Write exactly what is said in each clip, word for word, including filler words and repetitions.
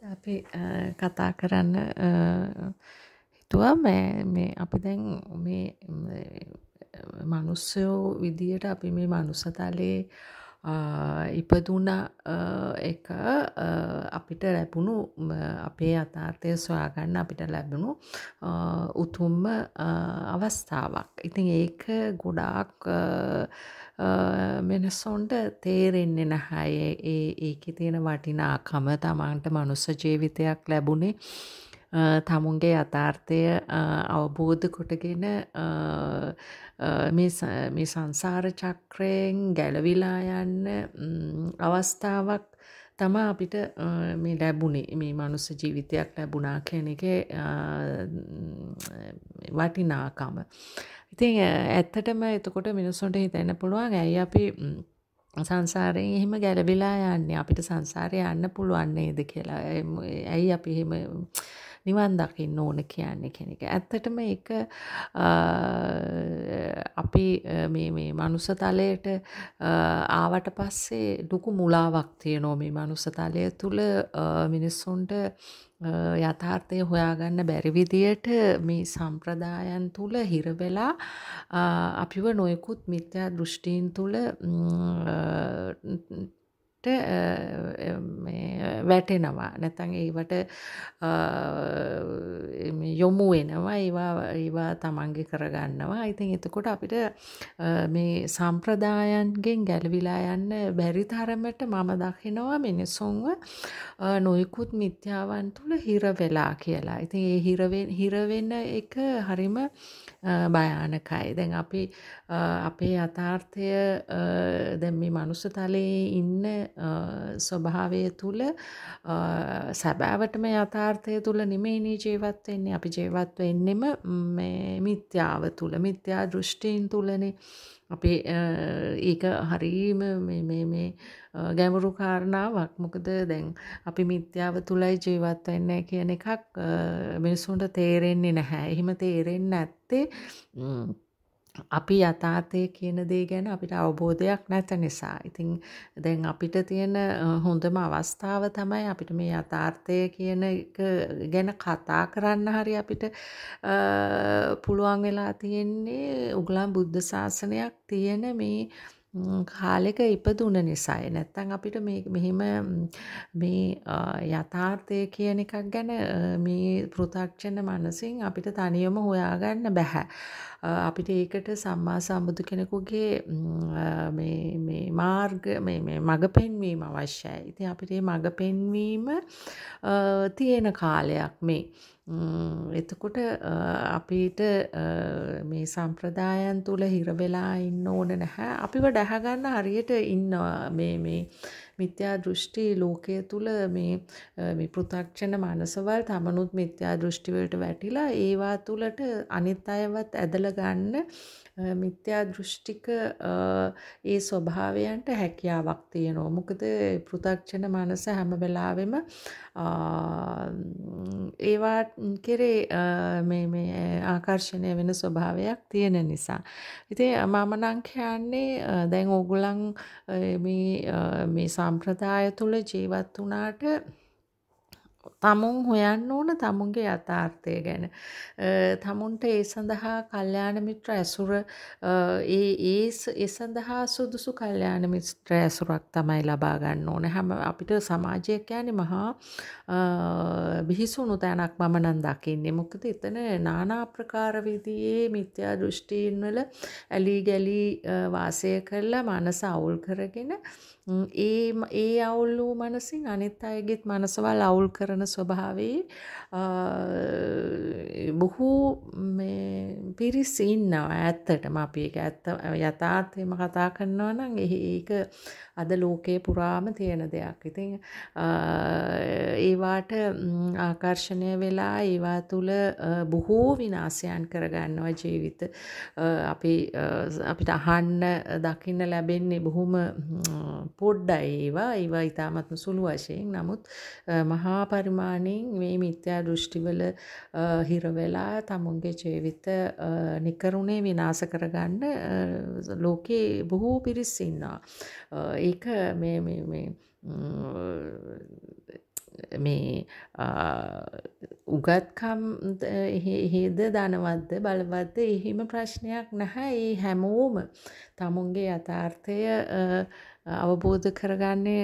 අපි කතා කරන්න හිතුවා මේ මේ අපි දැන් මේ මනුස්සයෝ විදියට අපි මේ මනුස්සතලේ ඉපදුන එක අපිට ලැබුණු අපේ යථාර්ථය සොයාගන්න අපිට ලැබුණු උතුම්ම අවස්ථාවක්. ඉතින් ඒක ගොඩාක් මිනිස්සුන්ට තේරෙන්නේ නැහැ. ඒ ඒකේ තියෙන වටිනාකම තමන්ට මනුස්ස ජීවිතයක් ලැබුණේ තමුන්ගේ යථාර්ථය අවබෝධ කොටගෙන මේ සංසාර චක්‍රයෙන් ගැලවිලා යන්න අවස්ථාවක් තමා අපිට මේ ලැබුණේ මේ මනුස්ස ජීවිතයක් ලැබුණා කියන එකේ වටිනාකම. ඉතින් ඇත්තටම එතකොට මිනිස්සුන්ට හිතෙන්න පුළුවන් ඇයි අපි සංසාරයෙන් එහෙම ගැලවිලා යන්නේ අපිට සංසාරේ යන්න පුළුවන් නේද කියලා. ඇයි අපි එහෙම නිවන් දකින්න ඕන කියන්නේ කෙනෙක්. ඇත්තටම ඒක අපි මේ මේ මනුස්ස තලයට ආවට පස්සේ ලොකු මුලාවක් තියෙනවා මේ මනුස්ස තලය තුල මිනිස්සුන්ට යථාර්ථය හොයාගන්න බැරි විදියට මේ සම්ප්‍රදායන් තුල හිර වෙලා අපිව නොයෙකුත් මිත්‍යා දෘෂ්ටීන් තුල වැටෙනවා නැත්නම් ඒවට යොමු වෙනවා ඒවා ඒවා තමන්ගේ කරගන්නවා. ඉතින් එතකොට අපිට මේ සම්ප්‍රදායන්ගෙන් ගැලවිලා යන්න බැරි තරමට මම දකිනවා මිනිසුන්ව නොයෙකුත් මිත්‍යාවන් තුල හිර වෙලා කියලා. ඉතින් ඒ හිර හිර වෙන එක හරිම භයානකයි. දැන් අපි අපේ යථාර්ථය දැන් මේ මනුස්ස තලයේ ඉන්න ස්වභාවය තුල සැබෑවටම යථාර්ථය තුල නෙමෙයිනේ ජීවත් වෙන්නේ. අපි ජීවත් වෙන්නෙම මේ මිත්‍යාව තුල, මිත්‍යා දෘෂ්ටීන් තුලනේ. අපි ඒක හරීම මේ මේ මේ ගැඹුරු කාරණාවක්. මොකද දැන් අපි මිත්‍යාව තුලයි ජීවත් වෙන්නේ කියන එකක් මිනිසුන්ට තේරෙන්නේ නැහැ. එහෙම තේරෙන්නේ නැත්තේ අපි යථාර්ථය කියන දේ ගැන අපිට අවබෝධයක් නැත නිසා. ඉතින් දැන් අපිට තියෙන හොඳම අවස්ථාව තමයි අපිට මේ යථාර්ථය කියන එක ගැන කතා කරන්න හරි අපිට පුළුවන් වෙලා තියෙන්නේ උගලන් බුද්ධ ශාසනයක් තියෙන මේ කාලෙක ඉපදුන නිසායි. නැත්තම් අපිට මේ මෙහිම මේ යථාර්ථය කියන එකක් ගැන මේ පෘථග්ජන මනසින් අපිට තනියම හොයාගන්න බෑ. අපිට ඒකට සම්මා සම්බුදු කෙනෙකුගේ මේ මේ මාර්ග මේ මේ මඟ පෙන්වීම අවශ්‍යයි. ඉතින් අපිට මේ මඟ පෙන්වීම තියෙන කාලයක් මේ. එතකොට අපිට මේ සම්ප්‍රදායන් තුල හිර වෙලා ඉන්න ඕන නැහැ. අපිව දැහ ගන්න හරියට ඉන්නවා මේ මේ මිත්‍යා දෘෂ්ටි ලෝකයේ තුල මේ මේ පෘථග්ජන මනසවල් තමනුත් මිත්‍යා දෘෂ්ටි වලට වැටිලා ඒවා තුලට අනිත් අයවත් ඇදලා ගන්න මිත්‍යා දෘෂ්ටික ඒ ස්වභාවයන්ට හැකියාවක් තියෙනවා. මොකද පෘථග්ජන මනස හැම වෙලාවෙම ඒවා කෙරේ මේ මේ ආකර්ෂණය වෙන ස්වභාවයක් තියෙන නිසා. ඉතින් මම නම් කියන්නේ දැන් ඕගොල්ලන් මේ මේ සම්ප්‍රදාය තුල ජීවත් වුණාට තමුන් හොයන්න ඕන තමුන්ගේ යථාර්ථය ගැන. තමුන්ට ඒ සඳහා කල්යාණ මිත්‍ර ඇසුර ඒ ඒ ඒ සඳහා සුදුසු කල්යාණ මිත්‍ර ඇසුරක් තමයි ලබා ගන්න ඕන. හැම අපිට සමාජය කියන්නේ මහා බිහිසුණු තැනක් මම නම් දකින්නේ. මොකද එතන নানা ආකාර විදිහේ මිත්‍යා දෘෂ්ටීන් වල ඇලි ගලි වාසය කරලා මනස අවුල් කරගෙන ඒ ඒ අවුල් වූ මනසින් අනිත් අයගේත් මනසවල් අවුල් කරන ස්වභාවයේ බොහෝ මේ පිරිස් ඉන්නවා. ඇත්තටම අපි ඒක ඇත්ත යථාර්ථයම කතා කරනවා නම් ඒක අද ලෝකේ පුරාම තියෙන දෙයක්. ඉතින් ඒවාට ආකර්ෂණය වෙලා ඒවා තුල බොහෝ විනාශයන් කරගන්නවා ජීවිත. අපි අපිට අහන්න දකින්න ලැබෙන්නේ බොහොම පොඩ්ඩයි ඒවා. ඒවා ඊටාත්ම සුළු වශයෙන්. නමුත් මහා පරිමාණයෙන් මේ මිත්‍යා දෘෂ්ටිවල හිර වෙලා තමුන්ගේ ජීවිත නිකරුණේ විනාශ කරගන්න ලෝකේ බොහෝ පිරිස් ඉන්නවා. ඒක මේ මේ මේ මේ උගත්කම් හේද ධනවත්ද බලවත්ද එහෙම ප්‍රශ්නයක් නැහැ. ඒ හැමෝම තමුන්ගේ යථාර්ථය අවබෝධ කරගන්නේ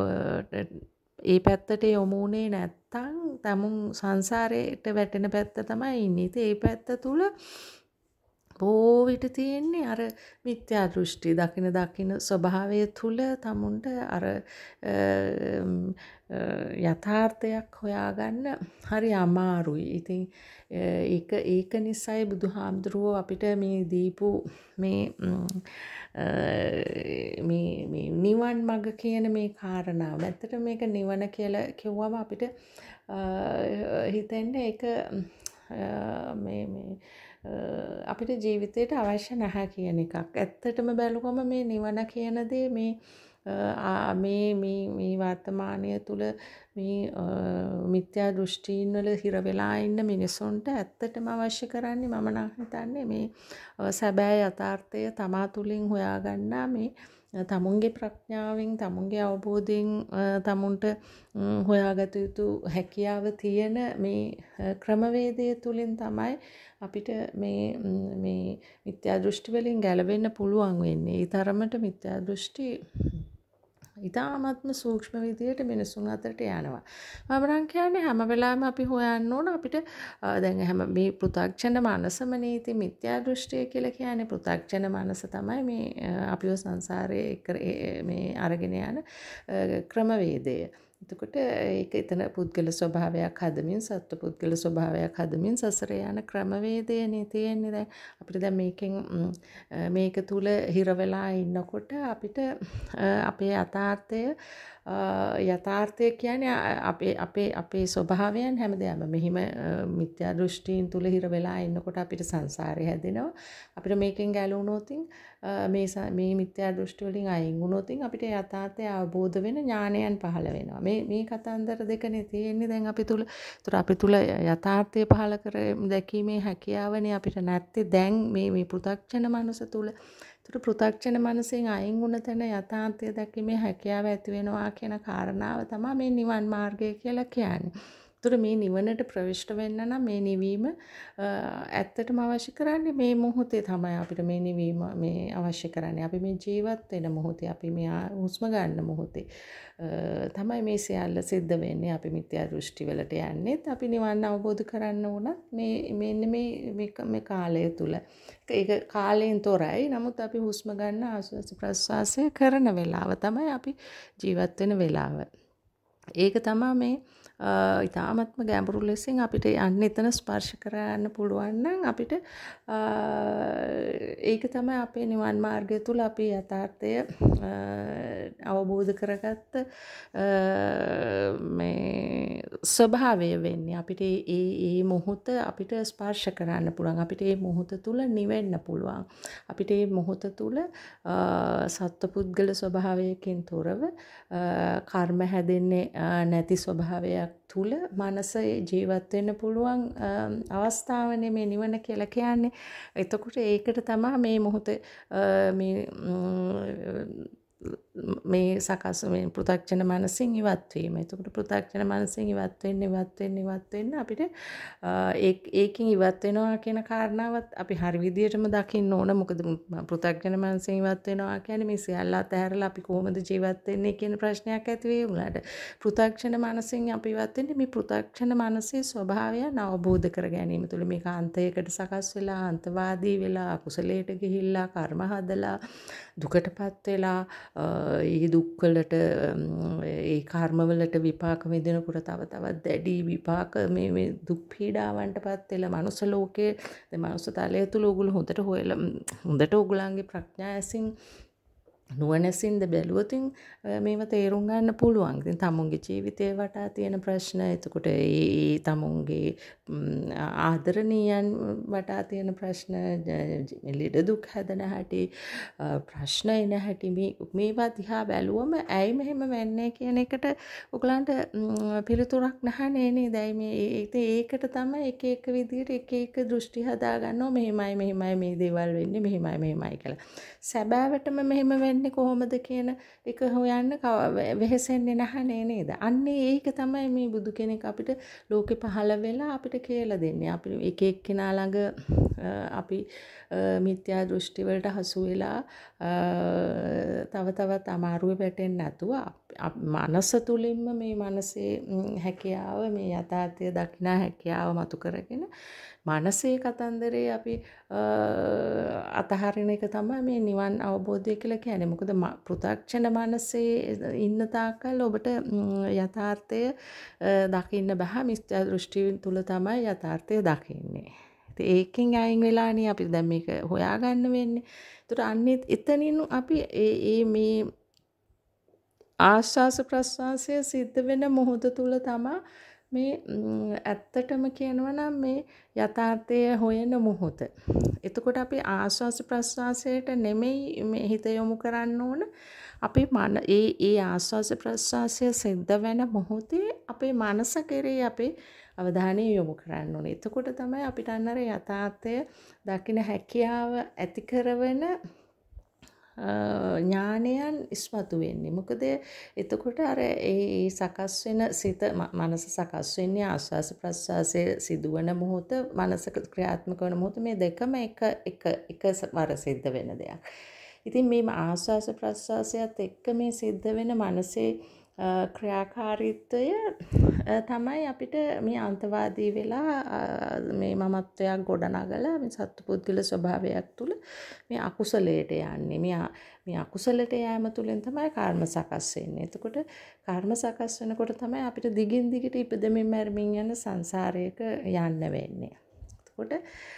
ඒ පැත්තට යොමු වුණේ නැත්තම් තමුන් සංසාරයට වැටෙන පැත්ත තමයි ඉන්නේ. ඉතින් ඒ පැත්ත තුල බොහෝ විට තියෙන්නේ අර මිත්‍යා දෘෂ්ටි දකින දකින ස්වභාවය තුල තමුන්ට අර යථාර්ථයක් හොයාගන්න හරි අමාරුයි. ඉතින් ඒක ඒක නිසායි බුදුහාමුදුරුවෝ අපිට මේ දීපු මේ මේ මේ නිවන් මඟ කියන මේ කාරණාව. ඇත්තට මේක නිවන කියලා කිව්වම අපිට හිතෙන්නේ ඒක මේ මේ අපිට ජීවිතයට අවශ්‍ය නැහැ කියන එකක්. ඇත්තටම බැලුවම මේ නිවන කියන දේ මේ මේ මේ මේ වර්තමානය තුල මේ මිත්‍යා දෘෂ්ටීන් වල හිර වෙලා ඉන්න මිනිසුන්ට ඇත්තටම අවශ්‍ය කරන්නේ මම නම් හිතන්නේ මේ සැබෑ යථාර්ථය තමා තුලින් හොයාගන්නා මේ තමුන්ගේ ප්‍රඥාවෙන් තමුන්ගේ අවබෝධයෙන් තමුන්ට හොයාගත යුතු හැකියාව තියෙන මේ ක්‍රමවේදය තුලින් තමයි අපිට මේ මේ මිත්‍යා දෘෂ්ටි වලින් ගැලවෙන්න පුළුවන් වෙන්නේ. ඒ තරමට මිත්‍යා දෘෂ්ටි ඉතාමත්ම සූක්ෂම විදියට මිනිසුන් අතරට යනවා. මම නම් කියන්නේ හැම වෙලාවෙම අපි හොයන්න ඕන අපිට දැන් හැම මේ පෘථග්ජන මනසමනේ. ඉතින් මිත්‍යා දෘෂ්ටිය කියලා කියන්නේ පෘථග්ජන මනස තමයි මේ අපිව සංසාරයේ මේ අරගෙන යන ක්‍රමවේදය. එතකොට ඒක එතන පුද්ගල ස්වභාවයක් හදමින් සත්ව පුද්ගල ස්වභාවයක් හදමින් සසරේ යන ක්‍රමවේදයනේ තියෙන්නේ. දැන් අපිට දැන් මේකෙන් මේක තුල හිර වෙලා ඉන්නකොට අපිට අපේ යථාර්ථය යථාර්ථය කියන්නේ අපේ අපේ අපේ ස්වභාවයන් හැමදේම මෙහිම මිත්‍යා දෘෂ්ටීන් තුල හිර වෙලා ඉන්නකොට අපිට සංසාරය හැදෙනවා. අපිට මේකෙන් ගැලවුණොත් මේ මේ මිත්‍යා දෘෂ්ටි වලින් අයින් වුණොත් අපිට යථාර්ථය අවබෝධ වෙන ඥානයන් පහළ වෙනවා. මේ මේ කතන්දර දෙකනේ තියෙන්නේ දැන් අපි තුල. ඒතර අපි තුල යථාර්ථය පහළ කර දැකීමේ හැකියාවනේ අපිට නැත්තේ දැන් මේ මේ පෘථග්ජන මනස තුල. ඒතර පෘථග්ජන මනසෙන් අයින් වුණ තැන යථාර්ථය දැකීමේ හැකියාව ඇති වෙනවා කියන කාරණාව තමයි මේ නිවන් මාර්ගය කියලා කියන්නේ. ඒතර මේ නිවනට ප්‍රවිෂ්ඨ වෙන්න නම් මේ නිවීම ඇත්තටම අවශ්‍ය කරන්නේ මේ මොහොතේ තමයි අපිට මේ නිවීම මේ අවශ්‍ය කරන්නේ. අපි මේ ජීවත් වෙන මොහොතේ අපි මේ හුස්ම ගන්න මොහොතේ තමයි මේ සියල්ල සිද්ධ වෙන්නේ. අපි මිත්‍යා දෘෂ්ටි වලට යන්නේත් අපි නිවන් අවබෝධ කරන්න උනත් මේ මෙන්න මේ මේ කාලය තුල ඒක කාලයෙන් තොරයි. නමුත් අපි හුස්ම ගන්න ආශ්වාස ප්‍රශ්වාසය කරන වෙලාව තමයි අපි ජීවත් වෙන වෙලාව. ඒක තමයි මේ ඉතාමත්ම ගැඹුරු ලෙසින් අපිට යන්න එතන ස්පර්ශ කරන්න පුළුවන් නම් අපිට ඒක තමයි අපේ නිවන් මාර්ගය තුල අපි යථාර්ථය අවබෝධ කරගත්ත මේ ස්වභාවය වෙන්නේ. අපිට ඒ ඒ මොහොත අපිට ස්පර්ශ කරන්න පුළුවන්. අපිට ඒ මොහොත තුල නිවෙන්න පුළුවන්. අපිට ඒ මොහොත තුල සත්පුද්ගල ස්වභාවයකින් තොරව කර්ම හැදෙන්නේ නැති ස්වභාවයක් තුල මනස ජීවත් වෙන්න පුළුවන් අවස්ථාවනේ මේ නිවන කියලා කියන්නේ. එතකොට ඒකට තමයි මේ මොහොතේ මේ මේ සකස් මේ පෘථග්ජන මනසින් ඉවත් වීම. එතකොට පෘථග්ජන මනසින් ඉවත් වෙන්න ඉවත් වෙන්න ඉවත් වෙන්න අපිට ඒකින් ඉවත් වෙනවා කියන කාරණාවත් අපි හරි විදියටම දකින්න ඕන. මොකද පෘථග්ජන මනසින් ඉවත් වෙනවා කියන්නේ මේ සියල්ල අතහැරලා අපි කොහොමද ජීවත් වෙන්නේ කියන ප්‍රශ්නයක් ඇති වෙයි උනාට. පෘථග්ජන මනසින් අපි ඉවත් වෙන්නේ මේ පෘථග්ජන මනසේ ස්වභාවයන් අවබෝධ කර ගැනීම තුළ. මේක අන්තයකට සකස් වෙලා අන්තවාදී වෙලා අකුසලයට ගිහිල්ලා කර්ම හදලා දුකටපත් වෙලා ඒ දුක්වලට ඒ කර්මවලට විපාක විඳිනකොට තව තවත් දැඩි විපාක මේ මේ දුක් පීඩාවන්ටපත් වෙලා මනුස්ස ලෝකයේ දැන් මනුස්ස තලය තුල ඕගොල්ලෝ හොඳට හොයලා හොඳට ඕගොල්ලන්ගේ ප්‍රඥා ඇසින් නුවණැසින්ද බැලුවොතින් මේව තේරුම් ගන්න පුළුවන්. ඉතින් තමුන්ගේ ජීවිතේ වටා තියෙන ප්‍රශ්න, එතකොට ඒ තමුන්ගේ ආදරණීයන් වටා තියෙන ප්‍රශ්න, ලෙඩ දුක් හැදෙන හැටි, ප්‍රශ්න එන හැටි මේ මේවා දිහා බැලුවම ඇයි මෙහෙම වෙන්නේ කියන එකට ඔයගලන්ට පිළිතුරක් නැහැ නේද? ඇයි මේ ඒකට තමයි එක එක විදිහට එක එක දෘෂ්ටි හදා ගන්නවා. මෙහෙමයි මෙහෙමයි මේ දේවල් වෙන්නේ මෙහෙමයි මෙහෙමයි කියලා. සැබෑවටම මෙහෙම වෙන්නේ වෙන්නේ කොහොමද කියන එක හොයන්න වෙහෙසෙන්නේ නැහැ නේද? අන්නේ ඒක තමයි මේ බුදු කෙනෙක් අපිට ලෝකෙ පහළ වෙලා අපිට කියලා දෙන්නේ. අපි එක එක්කෙනා ළඟ අපි මිත්‍යා දෘෂ්ටි වලට හසු වෙලා තව තවත් අමාරුවේ වැටෙන්නේ නැතුව මනස තුලින්ම මේ මනසේ හැකියාව මේ යථාර්ථය දකිනා හැකියාව මතු කරගෙන මනසේ කතන්දරේ අපි අතහරින එක තමයි මේ නිවන් අවබෝධය කියලා කියන්නේ. මොකද පෘථග්ජන මනසේ ඉන්න තාක්කල් ඔබට යථාර්ථය දකින්න බෑ. මිත්‍යා දෘෂ්ටි තුල තමයි යථාර්ථය දකින්නේ. ඉතින් ඒකෙන් අයින් වෙලානේ අපි දැන් මේක හොයාගන්න වෙන්නේ. ඒතර අන්නේ එතනින් අපි ඒ මේ ආස්වාස ප්‍රස්වාසය සිද්ධ වෙන මොහොත තුල තමයි මේ ඇත්තටම කියනවා නම් මේ යථාර්ථය හොයන මොහොත. එතකොට අපි ආස්වාස ප්‍රස්වාසයට නෙමෙයි මේ හිත යොමු කරන්න ඕන. අපි මන ඒ ඒ ආස්වාස ප්‍රස්වාසය සිද්ධ වෙන මොහොතේ අපේ මනස කෙරේ අපේ අවධානය යොමු කරන්න ඕනේ. එතකොට තමයි අපිට අන්නර යථාර්ථය දකින්න හැකියාව ඇති කරවන ඥානයන් ඉස්මතු වෙන්නේ. මොකද එතකොට අර ඒ සකස් වෙන සිත මනස සකස් වෙන්නේ ආස්වාස ප්‍රස්වාසයේ සිදුවන මොහොත මනස ක්‍රියාත්මක වන මොහොත මේ දෙකම එක එක එකවර සිද්ධ වෙන දෙයක්. ඉතින් මේ ආස්වාස ප්‍රස්වාසයත් එක්ක මේ සිද්ධ වෙන මනසේ ක්‍රියාකාරීත්වය තමයි අපිට මේ අන්තවාදී වෙලා මේ මමත්වයක් ගොඩනගලා මේ සත්පුද්ගල ස්වභාවයක් තුළ මේ අකුසලයට යන්නේ. මේ මේ අකුසලයට යෑම තුළින් තමයි කර්ම සකස් වෙන්නේ. එතකොට කර්ම සකස් වෙනකොට තමයි අපිට දිගින් දිගට ඉපදෙමින් මැරෙමින් යන සංසාරයක යන්න වෙන්නේ. එතකොට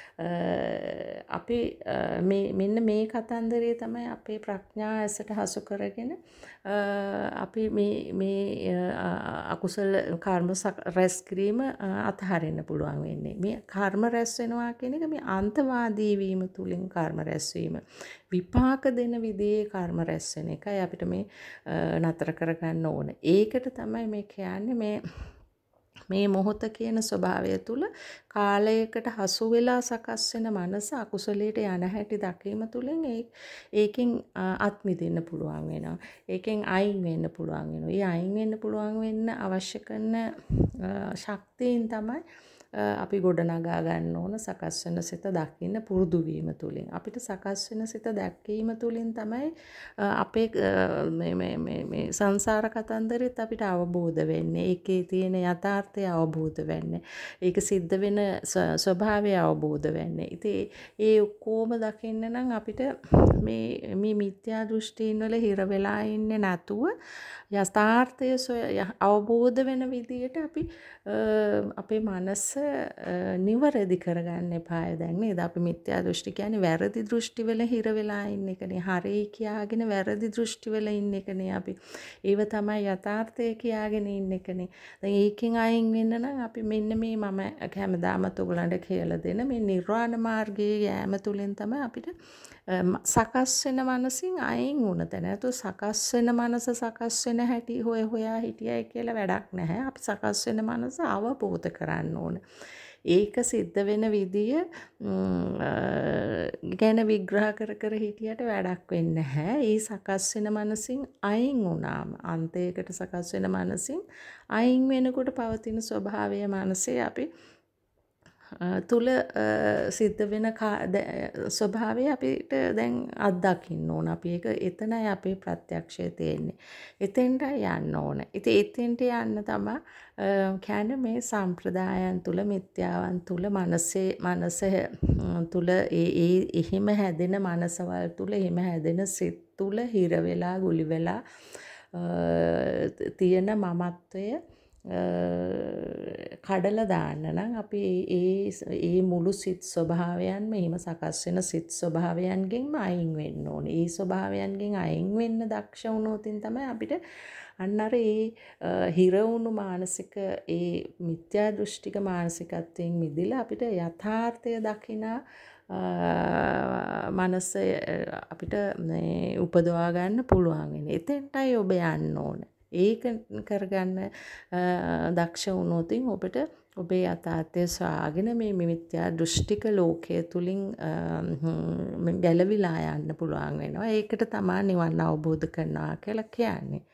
අපි මේ මෙන්න මේ කතන්දරේ තමයි අපේ ප්‍රඥා ඇසට හසු කරගෙන අපි මේ මේ අකුසල කර්ම රැස් කිරීම අතහරින්න පුළුවන් වෙන්නේ. මේ කර්ම රැස් වෙනවා කියන එක මේ අන්තවාදී වීම තුලින් කර්ම රැස් වීම. විපාක දෙන විදිහේ කර්ම රැස් වෙන එකයි අපිට මේ නතර කරගන්න ඕන. ඒකට තමයි මේ කියන්නේ මේ මේ මොහොත කියන ස්වභාවය තුල කාලයකට හසු වෙලා සකස් වෙන මනස අකුසලයට යන හැටි දකීම තුලින් ඒකෙන් අත් මිදෙන්න පුළුවන් වෙනවා. ඒකෙන් අයින් වෙන්න පුළුවන් වෙනවා. ඒ අයින් වෙන්න පුළුවන් වෙන්න අවශ්‍ය කරන ශක්තියින් තමයි අපි ගොඩනගා ගන්න ඕන සකස් වෙන සිත දකින්න පුරුදු වීම තුලින්. අපිට සකස් වෙන සිත දැක්වීම තුලින් තමයි අපේ මේ මේ මේ මේ සංසාර කතන්දරෙත් අපිට අවබෝධ වෙන්නේ. ඒකේ තියෙන යථාර්ථය අවබෝධ වෙන්නේ. ඒක සිද්ධ වෙන ස්වභාවය අවබෝධ වෙන්නේ. ඉතින් ඒ ඔක්කොම දකින්න නම් අපිට මේ මේ මිත්‍යා දෘෂ්ටීන් වල හිර වෙලා ඉන්නේ නැතුව යථාර්ථය අවබෝධ වෙන විදියට අපි අපේ මනස නිවැරදි කරගන්න එපාය දැන් නේද? අපි මිත්‍යා දෘෂ්ටි කියන්නේ වැරදි දෘෂ්ටි වල හිර වෙලා ඉන්න එකනේ. හරි කියාගෙන වැරදි දෘෂ්ටි වල ඉන්න එකනේ අපි. ඒව තමයි යථාර්ථය කියාගෙන ඉන්න එකනේ. දැන් ඒකෙන් අයින් වෙන්න නම් අපි මෙන්න මේ මම හැමදාමත් ඔයගලන්ට කියලා දෙන මේ නිර්වාණ මාර්ගයේ යෑම තුලින් තමයි අපිට සකස් වෙන මනසින් අයින් වුණ තැන. ඒතකොට සකස් වෙන මනස සකස් වෙන හැටි හොය හොයා හිටියයි කියලා වැඩක් නැහැ. අපි සකස් වෙන මනස අවබෝධ කරන්න ඕන. ඒක සිද්ධ වෙන විදිය ගැන විග්‍රහ කර කර හිටියට වැඩක් වෙන්නේ නැහැ. ඒ සකස් වෙන මනසින් අයින් වුණාම අන්තයකට සකස් වෙන මනසින් අයින් වෙනකොට පවතින ස්වභාවය මනසේ අපි තුල සිද්ධ වෙන ස්වභාවය අපිට දැන් අත්දකින්න ඕන. අපි ඒක එතනයි අපේ ප්‍රත්‍යක්ෂය තියෙන්නේ. එතෙන්ට යන්න ඕන. ඉතින් එතෙන්ට යන්න තමයි කියන්නේ මේ සම්ප්‍රදායන් තුල මිත්‍යාවන් තුල මනසේ මනස තුල ඒ ඒ එහෙම හැදෙන මනසවල් තුල එහෙම හැදෙන සිත් තුල හිර වෙලා ගුලි වෙලා තියෙන මමත්වය කඩලා දාන්න නම් අපි ඒ ඒ මුළු සිත් ස්වභාවයන්ම එහෙම සකස් වෙන සිත් ස්වභාවයන්ගෙන්ම අයින් වෙන්න ඕනේ. ඒ ස්වභාවයන්ගෙන් අයින් වෙන්න දක්ෂ වුණොතින් තමයි අපිට අන්න අර ඒ හිර වුණු මානසික ඒ මිත්‍යා දෘෂ්ටික මානසිකත්වයෙන් මිදලා අපිට යථාර්ථය දකිනා මනස අපිට උපදවා ගන්න පුළුවන් වෙන්නේ. එතෙන්ටයි ඔබ යන්න ඕනේ. ඒක කරගන්න දක්ෂ වුණොතින් ඔබට ඔබේ යථාර්ථය සොයාගෙන මේ මිත්‍යා දෘෂ්ටික ලෝකයේ තුලින් ගැලවිලා යන්න පුළුවන් වෙනවා. ඒකට තමයි නිවන් අවබෝධ කරනවා කියලා කියන්නේ.